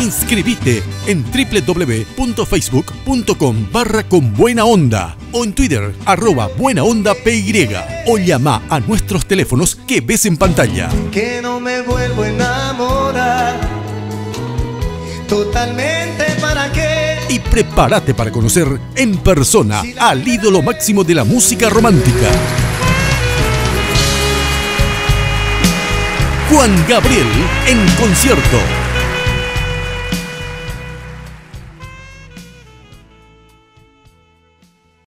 Inscribite en www.facebook.com/conbuenaonda o en Twitter @buenaondapy o llama a nuestros teléfonos que ves en pantalla. Que no me vuelvo a enamorar totalmente, ¿para qué? Y prepárate para conocer en persona al ídolo máximo de la música romántica, Juan Gabriel en concierto.